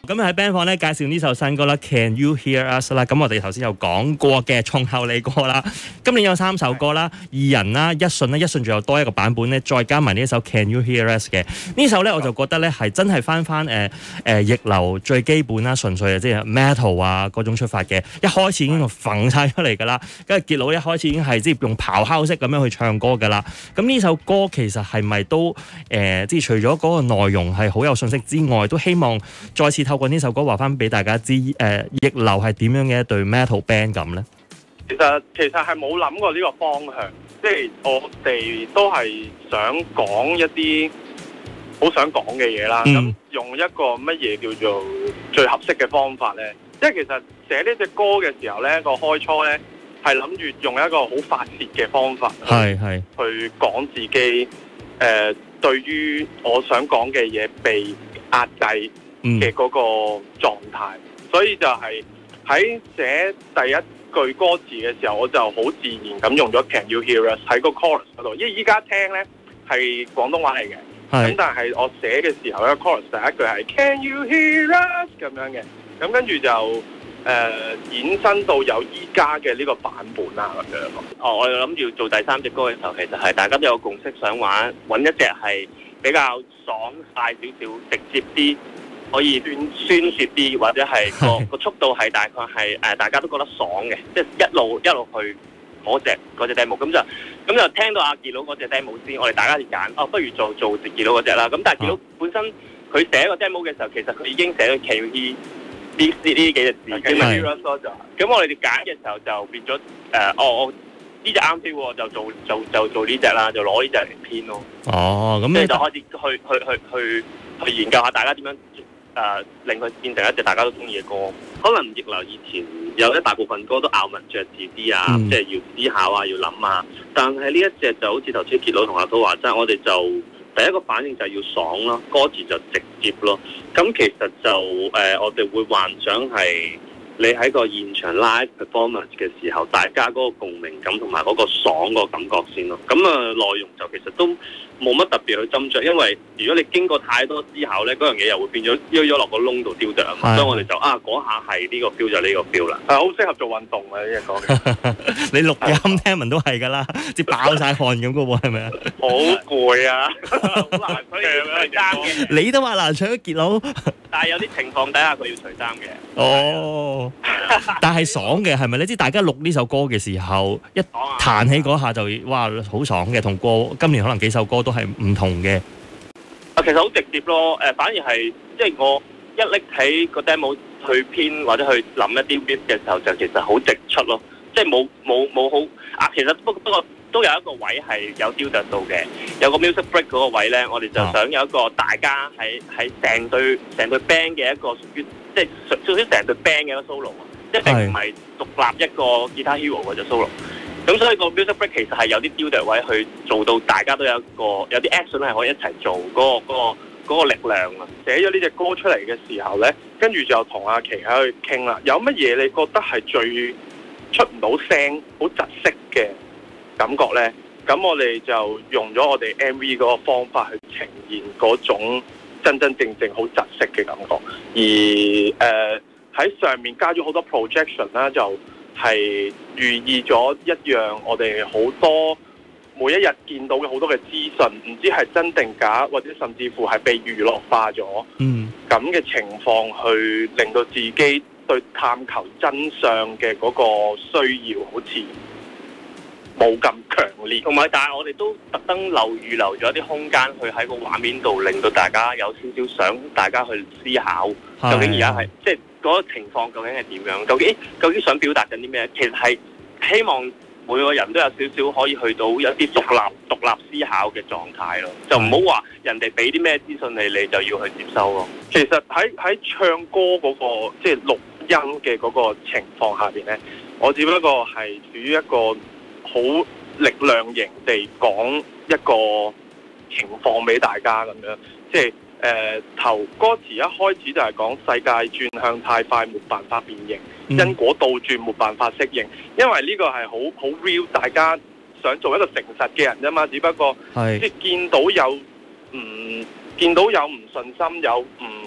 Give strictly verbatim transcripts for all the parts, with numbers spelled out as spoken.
咁喺 band 房咧介紹呢首新歌啦 ，Can You Hear Us 啦。咁我哋頭先有講過嘅從後你歌啦，今年有三首歌啦，二人啦，一信啦，一信仲有多一個版本咧，再加埋呢一首 Can You Hear Us 嘅呢首咧，我就覺得咧係真係翻翻誒誒逆流最基本啦，純粹即係 metal 啊嗰種出發嘅，一開始已經揈晒出嚟㗎啦，跟住傑佬一開始已經係即係用咆哮式咁樣去唱歌㗎啦。咁呢首歌其實係咪都誒、呃、即係除咗嗰個內容係好有信息之外，都希望再次透過呢首歌話翻俾大家知，誒、呃、逆流係點樣嘅一隊 metal band 咁咧？ 其實其實係冇諗過呢個方向，即係我哋都係想講一啲好想講嘅嘢啦。咁、嗯、用一個乜嘢叫做最合適嘅方法咧？即係其實寫呢隻歌嘅時候咧，個開初咧係諗住用一個好發泄嘅方法， 係係去講自己誒、呃、對於我想講嘅嘢被壓制嘅嗰個狀態，嗯、所以就係喺寫第一句歌詞嘅時候，我就好自然咁用咗 Can You Hear Us 喺個 chorus 嗰度，因為依家聽咧係廣東話嚟嘅，咁但係我寫嘅時候咧 chorus 第一句係 Can You Hear Us 咁樣嘅，咁跟住就誒、呃、衍生到有依家嘅呢個版本啊咁樣。 哦，我諗住做第三隻歌嘅時候，其實係大家都有共識，想玩揾一隻係比較爽快少少、直接啲。可以宣泄啲，或者係個個速度係大概係誒、呃，大家都覺得爽嘅，即係一路一路去嗰隻嗰隻 demo，咁就咁就聽到阿傑佬嗰隻 demo 先，我哋大家就揀哦，不如做做傑佬嗰隻啦。咁但係傑佬本身佢寫個 demo 嘅時候，其實佢已經寫咗 Can You Hear 呢呢幾隻字嘅嘛。咁我哋哋揀嘅時候就變咗誒、呃，哦，呢隻啱 feel 喎，就做就就做呢隻啦，就攞呢隻嚟編咯。 哦，咁你就開始去去去去去研究下大家點樣。誒、呃、令佢變成一隻大家都中意嘅歌，可能逆流以前有一大部分歌都咬文嚼字啲啊，嗯、即係要思考啊，要諗啊。但係呢一隻就好似頭先傑佬同阿都話齋，我哋就第一個反應就係要爽咯，歌詞就直接咯。咁其實就誒、呃，我哋會幻想係你喺個現場 live performance 嘅時候，大家嗰個共鳴感同埋嗰個爽個感覺先咯。咁啊，內容就其實都冇乜特別去斟酌，因為如果你經過太多思考咧，嗰樣嘢又會變咗丟咗落個窿度丟着啊嘛。所以我哋就啊嗰下係呢個 feel 就呢個 feel 啦。 係好適合做運動啊！呢隻歌你錄音聽聞都係㗎啦，即係爆晒汗咁嘅喎，係咪啊？ 好攰啊！好難除衫嘅。 你都話難除傑佬， 但係有啲情況底下佢要除衫嘅。 哦，但係爽嘅係咪咧？即係大家錄呢首歌嘅時候，一彈起嗰下就哇好爽嘅，同過今年可能幾首歌都係唔同嘅。 啊，其實好直接咯。誒，反而係即係我一拎起個 demo 去編或者去諗一啲 beat 嘅時候，就其實好直出咯。即係冇冇冇好啊。其實不不過都有一個位係有雕琢到嘅，有個 music break 嗰個位咧，我哋就想有一個大家喺喺成隊成隊 band 嘅一個屬於即係屬於成隊 band 嘅一個 solo 啊，即係並唔係獨立一個吉他 hero 嗰隻 solo。咁所以個 music break 其實係有啲雕琢位去做到大家都有一個有啲 action 係可以一齊做嗰、嗰個嗰、嗰個嗰個力量啊！寫咗呢隻歌出嚟嘅時候咧，跟住就同阿琪喺度傾啦。有乜嘢你覺得係最出唔到聲、好窒息嘅感覺咧？咁我哋就用咗我哋 M V 嗰個方法去呈現嗰種真真正正好窒息嘅感覺。而誒喺、呃、上面加咗好多 projection 啦，就係寓意咗一樣我哋好多每一日見到嘅好多嘅資訊，唔知係真定假，或者甚至乎係被娛樂化咗。嗯，咁嘅情況去令到自己對探求真相嘅嗰個需要，好似冇咁強烈。同埋，但係我哋都特登留預留咗啲空間，去喺個畫面度，令到大家有少少想大家去思考，究竟而家係即係嗰個情況究竟係點樣？究竟究竟想表達緊啲咩？其實係希望每個人都有少少可以去到有啲獨立獨立思考嘅狀態咯，就唔好話人哋俾啲咩資訊你，你就要去接收咯。其實喺喺唱歌嗰個即係錄音嘅嗰個情況下邊咧，我只不過係處於一個好力量型地講一個情況俾大家咁樣，即係誒頭歌詞一開始就係講世界轉向太快，沒辦法變形，嗯、因果倒轉，沒辦法適應。因為呢個係好好 real， 大家想做一個誠實嘅人啫嘛，只不過即係見到有唔見到有唔信心，有唔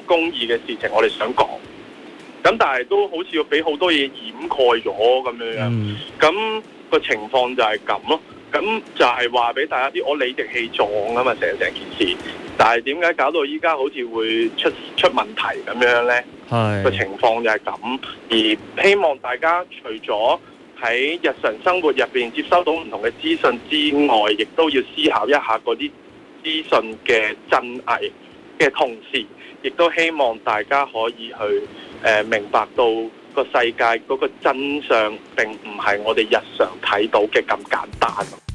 公義嘅事情，我哋想講。咁但係都好似要俾好多嘢掩蓋咗咁樣樣。咁、嗯、個情況就係咁咯。咁就係話俾大家知，我理直氣壯啊嘛，成成件事。但係點解搞到依家好似會出出問題咁樣呢？係個情況就係咁。而希望大家除咗喺日常生活入邊接收到唔同嘅資訊之外，亦都要思考一下嗰啲資訊嘅真偽嘅同時，亦都希望大家可以去誒、呃、明白到個世界嗰個真相並唔係我哋日常睇到嘅咁簡單。